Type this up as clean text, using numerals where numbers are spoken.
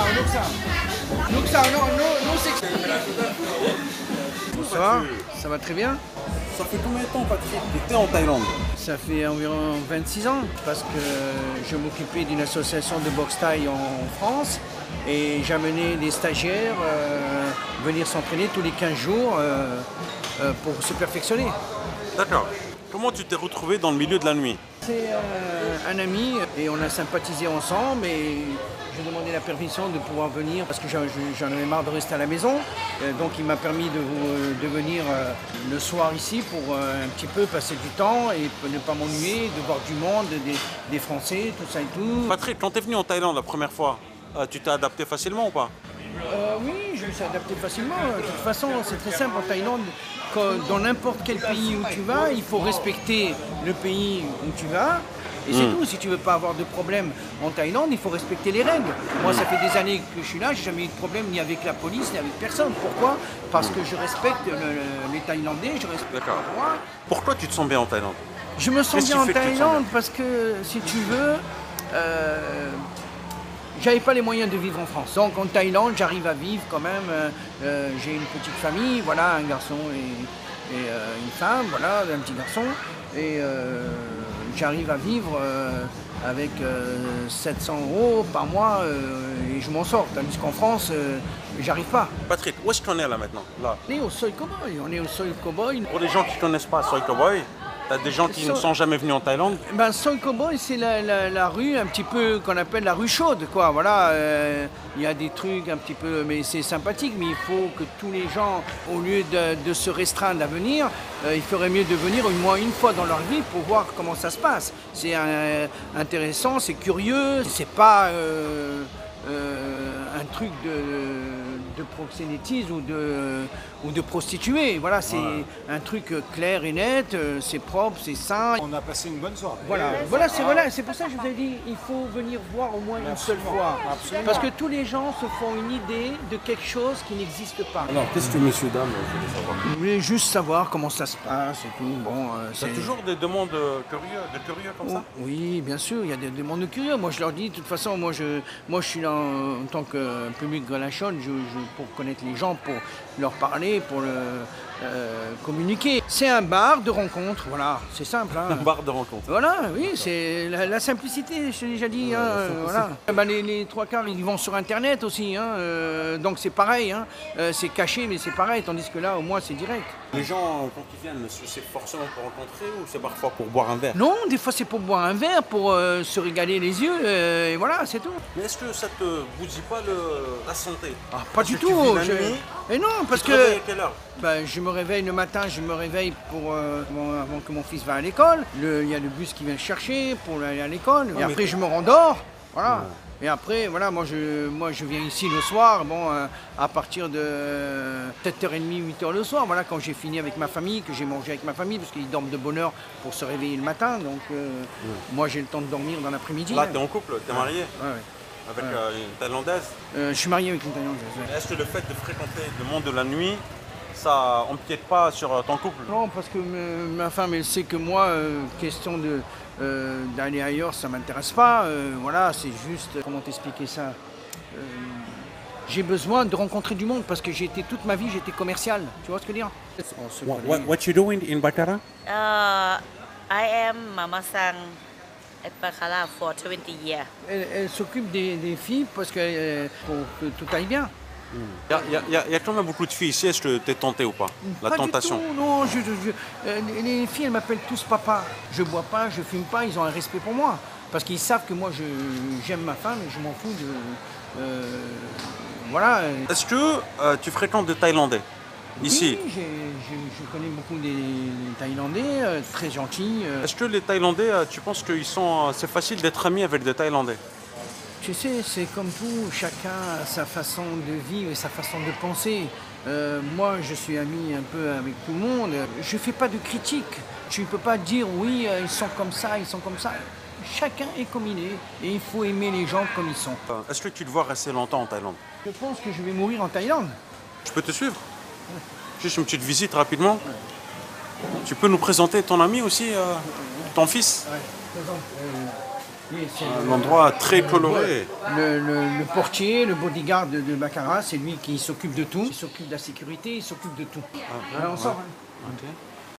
Ça va très bien. Ça fait combien de temps, Patrick, que tu étais en Thaïlande? Ça fait environ 26 ans parce que je m'occupais d'une association de boxe thaï en France et j'amenais des stagiaires venir s'entraîner tous les 15 jours pour se perfectionner. D'accord. Comment tu t'es retrouvé dans le milieu de la nuit? C'est un ami et on a sympathisé ensemble et j'ai demandé la permission de pouvoir venir parce que j'en avais marre de rester à la maison. Donc il m'a permis de venir le soir ici pour un petit peu passer du temps et ne pas m'ennuyer, de voir du monde, des Français, tout ça et tout. Patrick, quand tu es venu en Thaïlande la première fois, tu t'es adapté facilement ou pas? Oui, je me suis adapté facilement. De toute façon, c'est très simple en Thaïlande. Dans n'importe quel pays où tu vas, il faut respecter le pays où tu vas. Et c'est tout. Si tu veux pas avoir de problème en Thaïlande, il faut respecter les règles. Moi, ça fait des années que je suis là, j'ai jamais eu de problème ni avec la police, ni avec personne. Pourquoi? Parce que je respecte les Thaïlandais, je respecte le droit. Pourquoi tu te sens bien en Thaïlande? Je me sens bien en Thaïlande parce que, si tu veux, j'avais pas les moyens de vivre en France. Donc en Thaïlande, j'arrive à vivre quand même. J'ai une petite famille, voilà, un garçon et une femme, voilà, un petit garçon. Et j'arrive à vivre avec 700 € par mois et je m'en sors. Tandis qu'en France, j'arrive pas. Patrick, où est-ce qu'on est là maintenant là? On est au Soi Cowboy. On est au Soi Cowboy. Pour les gens qui ne connaissent pas Soi Cowboy, t'as des gens qui ne sont jamais venus en Thaïlande? Ben, Soi Cowboy, c'est la rue un petit peu qu'on appelle la rue chaude, quoi. Voilà, il y a des trucs un petit peu, mais c'est sympathique. Mais il faut que tous les gens, au lieu de se restreindre à venir, il ferait mieux de venir au moins une fois dans leur vie pour voir comment ça se passe. C'est intéressant, c'est curieux, c'est pas un truc de proxénétisme ou de prostituée. Voilà, c'est un truc clair et net, c'est propre, c'est sain. On a passé une bonne soirée. Voilà, c'est pour ça que je vous ai dit, il faut venir voir au moins une seule fois. Absolument. Parce que tous les gens se font une idée de quelque chose qui n'existe pas. Alors, qu'est-ce que monsieur, dame, voulait savoir? Je voulais juste savoir comment ça se passe et tout. Bon, T'as toujours des demandes curieux comme ça? Oui, bien sûr, il y a des demandes de curieux. Moi, je leur dis, de toute façon, moi, je suis là en tant que public relation, pour connaître les gens, pour leur parler, pour communiquer. C'est un bar de rencontre, voilà, c'est simple. Hein. Un bar de rencontre. Voilà, oui, c'est la simplicité, je t'ai déjà dit. Voilà. Ben, les trois quarts, ils vont sur Internet aussi, hein, donc c'est pareil, hein, c'est caché, mais c'est pareil, tandis que là, au moins, c'est direct. Les gens, quand ils viennent, c'est forcément pour rencontrer ou c'est parfois pour boire un verre? Non, des fois, c'est pour boire un verre, pour se régaler les yeux, et voilà, c'est tout. Mais est-ce que ça te bousille pas la santé? Ah, pas du tout. Et non, parce que... Tu te réveilles à quelle heure? Ben, je me réveille le matin, je me réveille avant que mon fils va à l'école. Il y a le bus qui vient le chercher pour aller à l'école. Et après, je me rendors. Voilà. Et après, voilà, moi je viens ici le soir, bon, à partir de 7h30, 8h le soir, voilà, quand j'ai fini avec ma famille, que j'ai mangé avec ma famille, parce qu'ils dorment de bonne heure pour se réveiller le matin. Donc, moi, j'ai le temps de dormir dans l'après-midi. Là, t'es en couple, t'es marié? Ouais. Avec une Thaïlandaise? Je suis marié avec une Thaïlandaise. Ouais. Est-ce que le fait de fréquenter le monde de la nuit, ça empiète pas sur ton couple? Non, parce que ma femme, elle sait que moi, question d'aller ailleurs, ça m'intéresse pas. Voilà, c'est juste, comment t'expliquer ça? J'ai besoin de rencontrer du monde parce que toute ma vie, j'étais commercial. Tu vois ce que je veux dire? What you doing in Baccara? I am Mama Sang at Baccara for 20 years. Elle s'occupe des filles parce que pour que tout aille bien. Il y a quand même beaucoup de filles ici. Est-ce que tu es tenté ou pas? La pas tentation? Du tout, non. Les filles, elles m'appellent tous papa. Je bois pas, je fume pas. Ils ont un respect pour moi parce qu'ils savent que moi, j'aime ma femme et je m'en fous de. Voilà. Est-ce que tu fréquentes des Thaïlandais ici? Oui, je connais beaucoup des Thaïlandais, très gentils. Est-ce que les Thaïlandais, tu penses que c'est facile d'être ami avec des Thaïlandais? Tu sais, c'est comme tout, chacun a sa façon de vivre et sa façon de penser. Moi, je suis ami un peu avec tout le monde. Je ne fais pas de critique. Tu ne peux pas dire, oui, ils sont comme ça, ils sont comme ça. Chacun est comme il est et il faut aimer les gens comme ils sont. Est-ce que tu te vois rester longtemps en Thaïlande? Je pense que je vais mourir en Thaïlande. Je peux te suivre? Juste une petite visite rapidement. Tu peux nous présenter ton ami aussi, ton fils? Ouais, présente. Un endroit très coloré. Le portier, le bodyguard de Baccarat, c'est lui qui s'occupe de tout. Il s'occupe de la sécurité, il s'occupe de tout. Ah, Là, on sort. Ok.